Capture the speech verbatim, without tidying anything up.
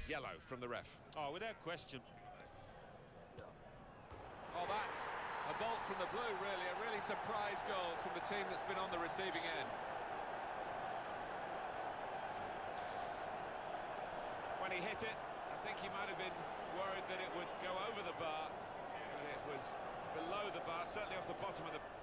Yellow from the ref. Oh, without question. Oh, that's a bolt from the blue, really. A really surprise goal from the team that's been on the receiving end. When he hit it, I think he might have been worried that it would go over the bar. But it was below the bar, certainly off the bottom of the